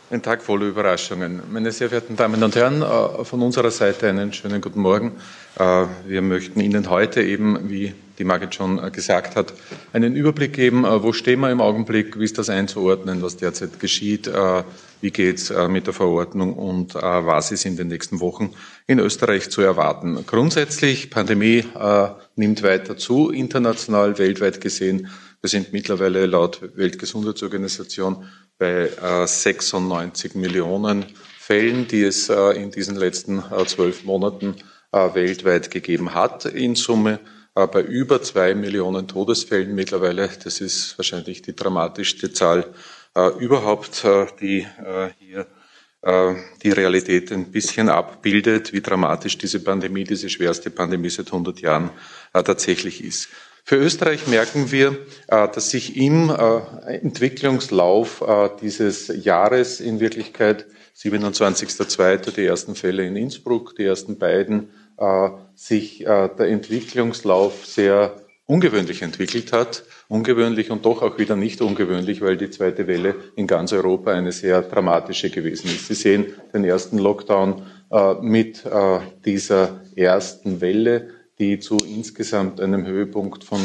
Ein Tag voller Überraschungen. Meine sehr verehrten Damen und Herren, von unserer Seite einen schönen guten Morgen. Wir möchten Ihnen heute eben, wie die Margit schon gesagt hat, einen Überblick geben, wo stehen wir im Augenblick, wie ist das einzuordnen, was derzeit geschieht, wie geht es mit der Verordnung und was ist in den nächsten Wochen in Österreich zu erwarten. Grundsätzlich, Pandemie nimmt weiter zu, international, weltweit gesehen. Wir sind mittlerweile laut Weltgesundheitsorganisation bei 96 Millionen Fällen, die es in diesen letzten 12 Monaten weltweit gegeben hat. In Summe bei über 2 Millionen Todesfällen mittlerweile. Das ist wahrscheinlich die dramatischste Zahl überhaupt, die hier die Realität ein bisschen abbildet, wie dramatisch diese Pandemie, diese schwerste Pandemie seit 100 Jahren tatsächlich ist. Für Österreich merken wir, dass sich im Entwicklungslauf dieses Jahres in Wirklichkeit 27.02. die ersten Fälle in Innsbruck, die ersten beiden, sich der Entwicklungslauf sehr ungewöhnlich entwickelt hat. Ungewöhnlich und doch auch wieder nicht ungewöhnlich, weil die zweite Welle in ganz Europa eine sehr dramatische gewesen ist. Sie sehen den ersten Lockdown mit dieser ersten Welle, die zu insgesamt einem Höhepunkt von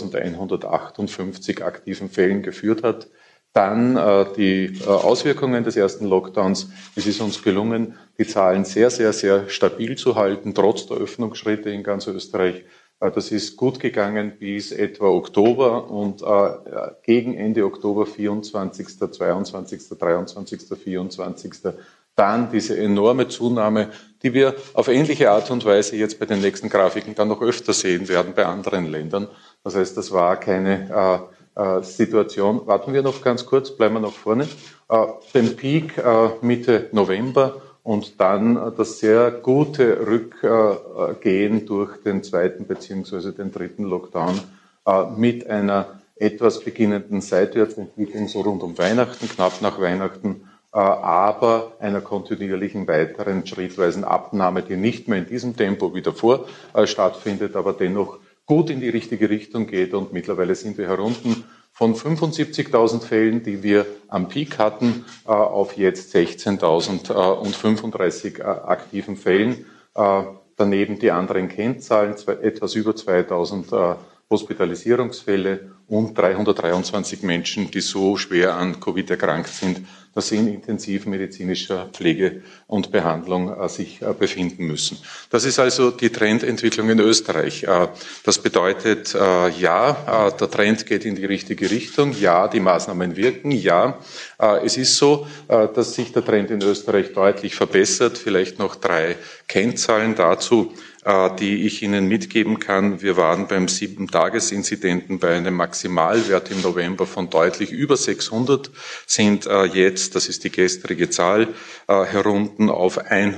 9.158 aktiven Fällen geführt hat. Dann die Auswirkungen des ersten Lockdowns. Es ist uns gelungen, die Zahlen sehr, sehr, sehr stabil zu halten, trotz der Öffnungsschritte in ganz Österreich. Das ist gut gegangen bis etwa Oktober und gegen Ende Oktober, 24., 22., 23., 24., dann diese enorme Zunahme, die wir auf ähnliche Art und Weise jetzt bei den nächsten Grafiken dann noch öfter sehen werden bei anderen Ländern. Das heißt, das war keine Situation. Warten wir noch ganz kurz, bleiben wir noch vorne. Den Peak Mitte November und dann das sehr gute Rückgehen durch den zweiten bzw. den dritten Lockdown mit einer etwas beginnenden Seitwärtsentwicklung so rund um Weihnachten, knapp nach Weihnachten, aber einer kontinuierlichen weiteren schrittweisen Abnahme, die nicht mehr in diesem Tempo wie davor stattfindet, aber dennoch gut in die richtige Richtung geht. Und mittlerweile sind wir herunten von 75.000 Fällen, die wir am Peak hatten, auf jetzt 16.035 aktiven Fällen. Daneben die anderen Kennzahlen, etwas über 2.000 Hospitalisierungsfälle und 323 Menschen, die so schwer an Covid erkrankt sind, dass sie in intensivmedizinischer Pflege und Behandlung sich befinden müssen. Das ist also die Trendentwicklung in Österreich. Das bedeutet, ja, der Trend geht in die richtige Richtung, ja, die Maßnahmen wirken, ja, es ist so, dass sich der Trend in Österreich deutlich verbessert. Vielleicht noch 3 Kennzahlen dazu, die ich Ihnen mitgeben kann. Wir waren beim 7-Tages-Inzidenten bei einem Maximalwert im November von deutlich über 600, sind jetzt, das ist die gestrige Zahl, herunten auf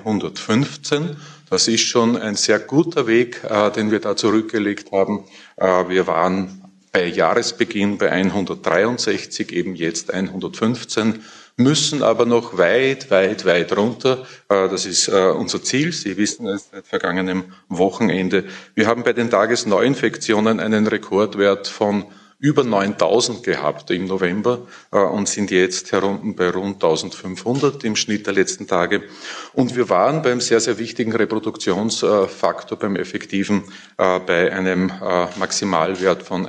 115. Das ist schon ein sehr guter Weg, den wir da zurückgelegt haben. Wir waren bei Jahresbeginn bei 163, eben jetzt 115. Müssen aber noch weit runter. Das ist unser Ziel. Sie wissen es seit vergangenem Wochenende. Wir haben bei den Tagesneuinfektionen einen Rekordwert von über 9.000 gehabt im November und sind jetzt herunten bei rund 1.500 im Schnitt der letzten Tage. Und wir waren beim sehr, sehr wichtigen Reproduktionsfaktor, beim effektiven, bei einem Maximalwert von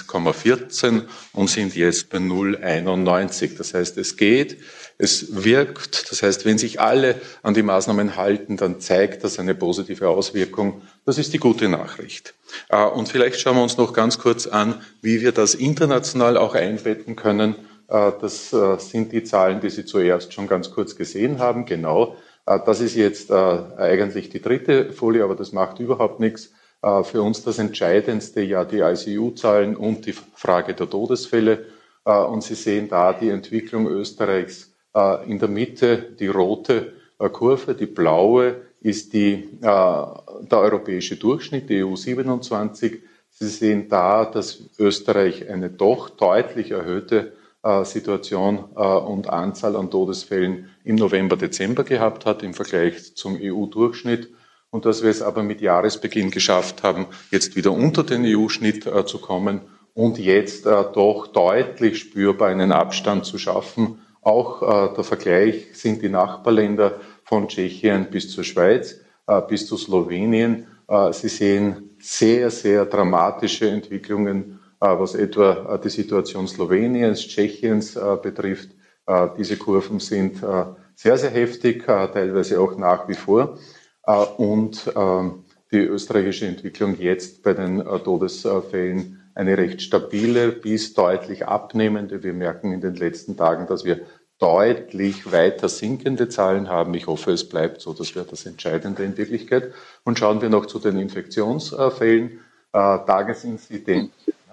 1,14 und sind jetzt bei 0,91. Das heißt, es geht, es wirkt. Das heißt, wenn sich alle an die Maßnahmen halten, dann zeigt das eine positive Auswirkung. Das ist die gute Nachricht. Und vielleicht schauen wir uns noch ganz kurz an, wie wir das international auch einbetten können. Das sind die Zahlen, die Sie zuerst schon ganz kurz gesehen haben. Genau, das ist jetzt eigentlich die dritte Folie, aber das macht überhaupt nichts. Für uns das Entscheidendste ja die ICU-Zahlen und die Frage der Todesfälle. Und Sie sehen da die Entwicklung Österreichs in der Mitte, die rote Kurve, die blaue ist der europäische Durchschnitt, die EU 27. Sie sehen da, dass Österreich eine doch deutlich erhöhte Situation und Anzahl an Todesfällen im November, Dezember gehabt hat im Vergleich zum EU-Durchschnitt und dass wir es aber mit Jahresbeginn geschafft haben, jetzt wieder unter den EU-Schnitt zu kommen und jetzt doch deutlich spürbar einen Abstand zu schaffen Auch der Vergleich sind die Nachbarländer von Tschechien bis zur Schweiz, bis zu Slowenien. Sie sehen sehr, sehr dramatische Entwicklungen, was etwa die Situation Sloweniens, Tschechiens betrifft. Diese Kurven sind sehr, sehr heftig, teilweise auch nach wie vor. Und die österreichische Entwicklung jetzt bei den Todesfällen eine recht stabile bis deutlich abnehmende. Wir merken in den letzten Tagen, dass wir deutlich weiter sinkende Zahlen haben. Ich hoffe, es bleibt so. Das wäre das Entscheidende in Wirklichkeit. Und schauen wir noch zu den Infektionsfällen. Tagesinzidenz,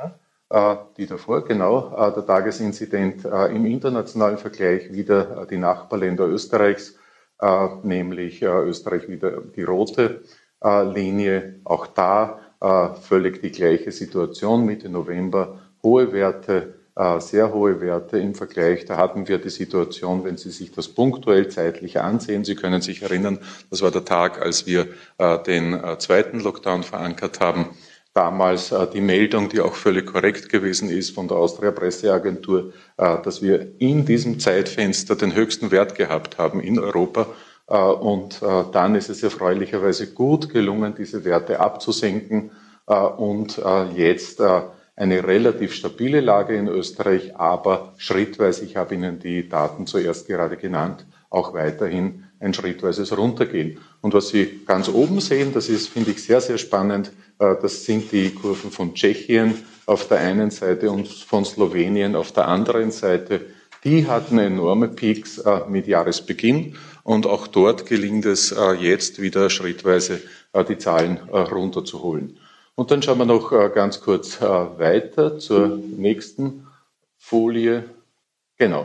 die davor, genau, der Tagesinzident im internationalen Vergleich wieder die Nachbarländer Österreichs, nämlich Österreich wieder die rote Linie. Auch da völlig die gleiche Situation Mitte November, hohe Werte, sehr hohe Werte im Vergleich. Da hatten wir die Situation, wenn Sie sich das punktuell zeitlich ansehen, Sie können sich erinnern, das war der Tag, als wir den zweiten Lockdown verankert haben. Damals die Meldung, die auch völlig korrekt gewesen ist von der Austria Presseagentur, dass wir in diesem Zeitfenster den höchsten Wert gehabt haben in Europa. Und dann ist es erfreulicherweise gut gelungen, diese Werte abzusenken und jetzt eine relativ stabile Lage in Österreich, aber schrittweise, ich habe Ihnen die Daten zuerst gerade genannt, auch weiterhin ein schrittweises Runtergehen. Und was Sie ganz oben sehen, das ist, finde ich, sehr, sehr spannend, das sind die Kurven von Tschechien auf der einen Seite und von Slowenien auf der anderen Seite. Die hatten enorme Peaks mit Jahresbeginn und auch dort gelingt es jetzt wieder schrittweise die Zahlen runterzuholen. Und dann schauen wir noch ganz kurz weiter zur nächsten Folie. Genau,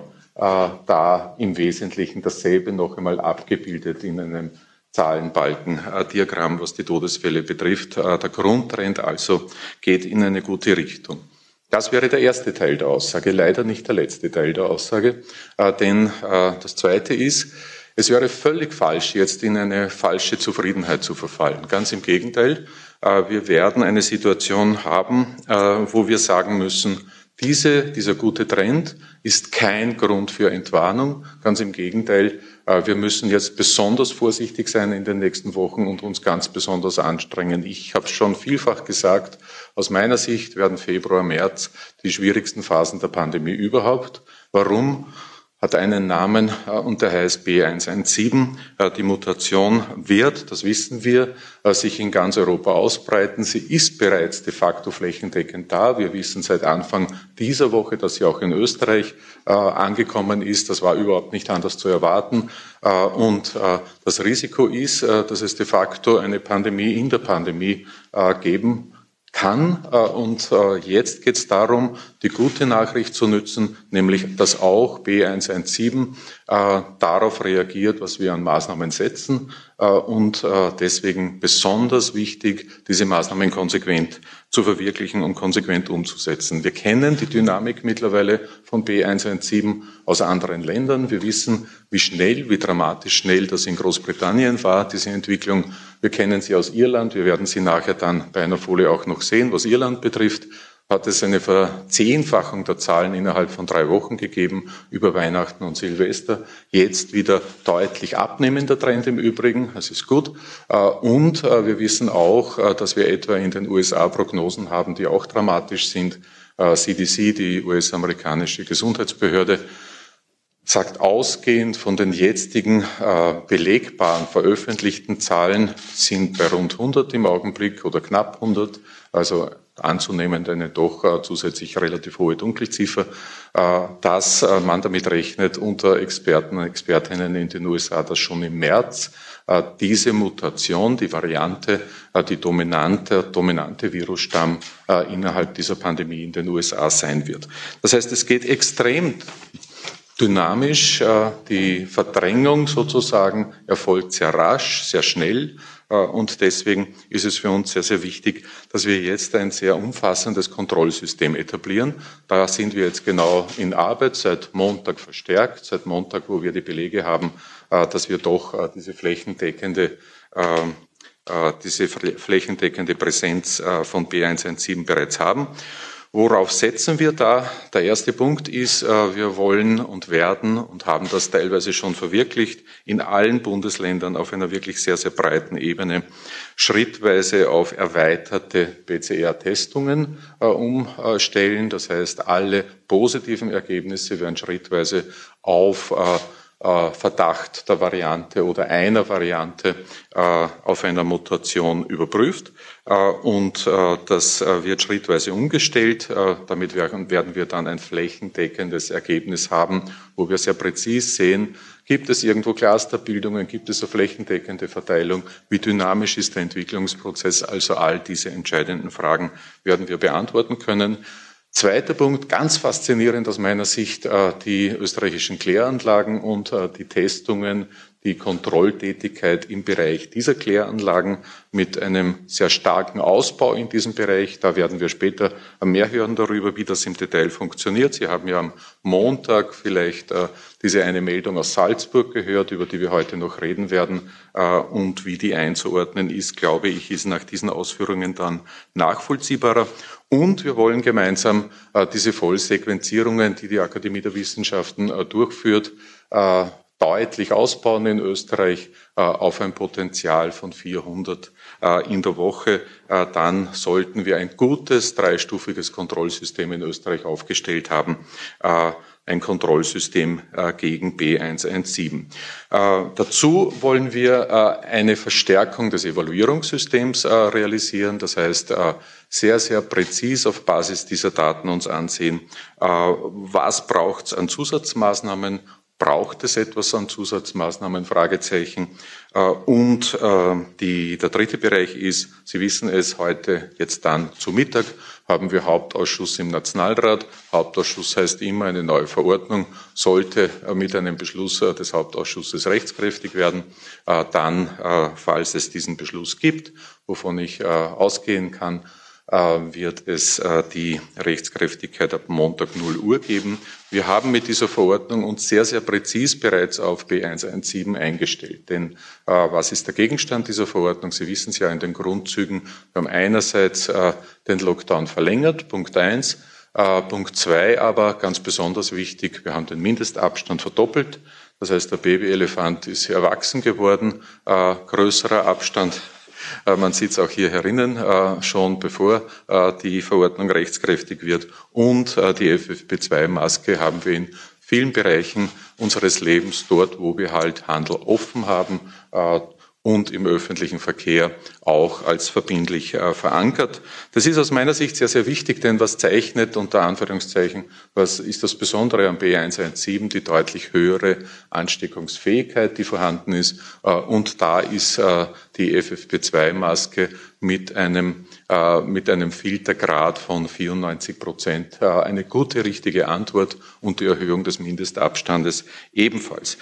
da im Wesentlichen dasselbe noch einmal abgebildet in einem Zahlenbalken-Diagramm, was die Todesfälle betrifft. Der Grundtrend also geht in eine gute Richtung. Das wäre der erste Teil der Aussage, leider nicht der letzte Teil der Aussage, denn das zweite ist, es wäre völlig falsch, jetzt in eine falsche Zufriedenheit zu verfallen. Ganz im Gegenteil, wir werden eine Situation haben, wo wir sagen müssen, dieser gute Trend ist kein Grund für Entwarnung. Ganz im Gegenteil, wir müssen jetzt besonders vorsichtig sein in den nächsten Wochen und uns ganz besonders anstrengen. Ich habe es schon vielfach gesagt, aus meiner Sicht werden Februar, März die schwierigsten Phasen der Pandemie überhaupt. Warum? Hat einen Namen und der heißt B117. Die Mutation wird, das wissen wir, sich in ganz Europa ausbreiten. Sie ist bereits de facto flächendeckend da. Wir wissen seit Anfang dieser Woche, dass sie auch in Österreich angekommen ist. Das war überhaupt nicht anders zu erwarten. Und das Risiko ist, dass es de facto eine Pandemie in der Pandemie geben kann. Und jetzt geht es darum, die gute Nachricht zu nützen, nämlich dass auch B117 darauf reagiert, was wir an Maßnahmen setzen und deswegen besonders wichtig, diese Maßnahmen konsequent zu verwirklichen und konsequent umzusetzen. Wir kennen die Dynamik mittlerweile von B117 aus anderen Ländern. Wir wissen, wie dramatisch schnell das in Großbritannien war, diese Entwicklung. Wir kennen sie aus Irland. Wir werden sie nachher dann bei einer Folie auch noch sehen. Was Irland betrifft, hat es eine Verzehnfachung der Zahlen innerhalb von 3 Wochen gegeben, über Weihnachten und Silvester. Jetzt wieder deutlich abnehmender Trend im Übrigen, das ist gut. Und wir wissen auch, dass wir etwa in den USA Prognosen haben, die auch dramatisch sind. CDC, die US-amerikanische Gesundheitsbehörde, sagt ausgehend von den jetzigen belegbaren, veröffentlichten Zahlen sind bei rund 100 im Augenblick oder knapp 100, also anzunehmend eine doch zusätzlich relativ hohe Dunkelziffer, dass man damit rechnet unter Experten und Expertinnen in den USA, dass schon im März diese Mutation, die Variante, die dominante Virusstamm innerhalb dieser Pandemie in den USA sein wird. Das heißt, es geht extrem dynamisch, die Verdrängung sozusagen erfolgt sehr rasch, sehr schnell und deswegen ist es für uns sehr, sehr wichtig, dass wir jetzt ein sehr umfassendes Kontrollsystem etablieren. Da sind wir jetzt genau in Arbeit, seit Montag verstärkt, seit Montag, wo wir die Belege haben, dass wir doch diese flächendeckende Präsenz von B117 bereits haben. Worauf setzen wir da? Der erste Punkt ist, wir wollen und werden und haben das teilweise schon verwirklicht, in allen Bundesländern auf einer wirklich sehr, sehr breiten Ebene schrittweise auf erweiterte PCR-Testungen umstellen. Das heißt, alle positiven Ergebnisse werden schrittweise auf Verdacht der Variante oder einer Variante auf einer Mutation überprüft. Und das wird schrittweise umgestellt. Damit werden wir dann ein flächendeckendes Ergebnis haben, wo wir sehr präzise sehen, gibt es irgendwo Clusterbildungen, gibt es eine flächendeckende Verteilung, wie dynamisch ist der Entwicklungsprozess. Also all diese entscheidenden Fragen werden wir beantworten können. Zweiter Punkt, ganz faszinierend aus meiner Sicht, die österreichischen Kläranlagen und die Testungen, die Kontrolltätigkeit im Bereich dieser Kläranlagen mit einem sehr starken Ausbau in diesem Bereich. Da werden wir später mehr hören darüber, wie das im Detail funktioniert. Sie haben ja am Montag vielleicht diese eine Meldung aus Salzburg gehört, über die wir heute noch reden werden. Und wie die einzuordnen ist, glaube ich, ist nach diesen Ausführungen dann nachvollziehbarer. Und wir wollen gemeinsam diese Vollsequenzierungen, die die Akademie der Wissenschaften durchführt, deutlich ausbauen in Österreich auf ein Potenzial von 400 in der Woche. Dann sollten wir ein gutes dreistufiges Kontrollsystem in Österreich aufgestellt haben. Ein Kontrollsystem gegen B117. Dazu wollen wir eine Verstärkung des Evaluierungssystems realisieren. Das heißt, sehr, sehr präzise auf Basis dieser Daten uns ansehen, was braucht es an Zusatzmaßnahmen, braucht es etwas an Zusatzmaßnahmen, Fragezeichen. Und der dritte Bereich ist, Sie wissen es, heute, jetzt dann zu Mittag, haben wir Hauptausschuss im Nationalrat. Hauptausschuss heißt immer, eine neue Verordnung sollte mit einem Beschluss des Hauptausschusses rechtskräftig werden. Dann, falls es diesen Beschluss gibt, wovon ich ausgehen kann, wird es die Rechtskräftigkeit ab Montag 0 Uhr geben. Wir haben mit dieser Verordnung uns sehr, sehr präzis bereits auf B117 eingestellt. Denn was ist der Gegenstand dieser Verordnung? Sie wissen es ja in den Grundzügen. Wir haben einerseits den Lockdown verlängert, Punkt 1. Punkt 2 aber, ganz besonders wichtig, wir haben den Mindestabstand verdoppelt. Das heißt, der Babyelefant ist erwachsen geworden, größerer Abstand. Man sieht es auch hier herinnen, schon bevor die Verordnung rechtskräftig wird. Und die FFP2-Maske haben wir in vielen Bereichen unseres Lebens, dort wo wir halt Handel offen haben und im öffentlichen Verkehr auch als verbindlich verankert. Das ist aus meiner Sicht sehr, sehr wichtig, denn was zeichnet, unter Anführungszeichen, was ist das Besondere am B117, die deutlich höhere Ansteckungsfähigkeit, die vorhanden ist. Und da ist die FFP2-Maske mit einem Filtergrad von 94% eine gute, richtige Antwort und die Erhöhung des Mindestabstandes ebenfalls.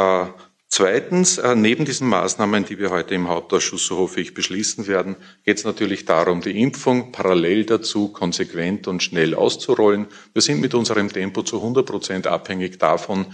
Zweitens, neben diesen Maßnahmen, die wir heute im Hauptausschuss, so hoffe ich, beschließen werden, geht es natürlich darum, die Impfung parallel dazu konsequent und schnell auszurollen. Wir sind mit unserem Tempo zu 100% abhängig davon,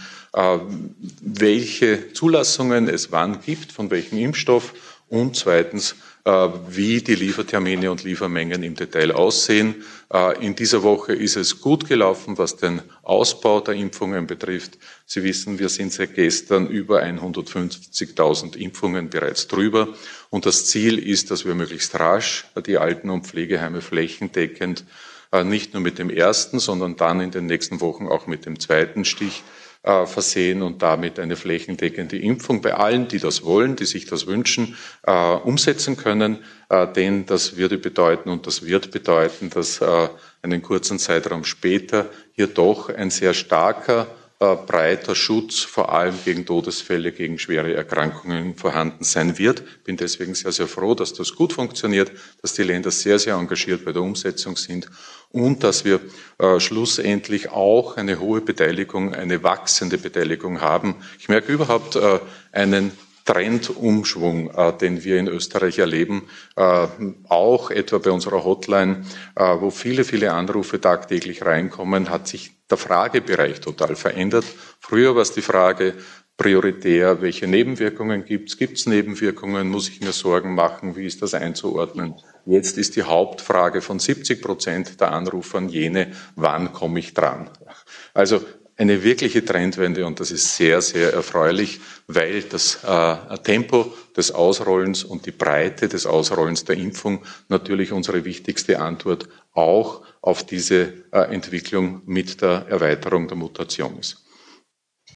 welche Zulassungen es wann gibt, von welchem Impfstoff und zweitens, wie die Liefertermine und Liefermengen im Detail aussehen. In dieser Woche ist es gut gelaufen, was den Ausbau der Impfungen betrifft. Sie wissen, wir sind seit gestern über 150.000 Impfungen bereits drüber. Und das Ziel ist, dass wir möglichst rasch die Alten- und Pflegeheime flächendeckend nicht nur mit dem ersten, sondern dann in den nächsten Wochen auch mit dem zweiten Stich versehen und damit eine flächendeckende Impfung bei allen, die das wollen, die sich das wünschen, umsetzen können. Denn das würde bedeuten und das wird bedeuten, dass einen kurzen Zeitraum später hier doch ein sehr starker, breiter Schutz, vor allem gegen Todesfälle, gegen schwere Erkrankungen vorhanden sein wird. Bin deswegen sehr, sehr froh, dass das gut funktioniert, dass die Länder sehr, sehr engagiert bei der Umsetzung sind und dass wir schlussendlich auch eine hohe Beteiligung, eine wachsende Beteiligung haben. Ich merke überhaupt einen Trendumschwung, den wir in Österreich erleben, auch etwa bei unserer Hotline, wo viele, viele Anrufe tagtäglich reinkommen, hat sich der Fragebereich total verändert. Früher war es die Frage, prioritär, welche Nebenwirkungen gibt es? Gibt es Nebenwirkungen? Muss ich mir Sorgen machen? Wie ist das einzuordnen? Jetzt ist die Hauptfrage von 70% der Anrufern jene, wann komme ich dran? Also eine wirkliche Trendwende, und das ist sehr, sehr erfreulich, weil das Tempo des Ausrollens und die Breite des Ausrollens der Impfung natürlich unsere wichtigste Antwort auch auf diese Entwicklung mit der Erweiterung der Mutation ist.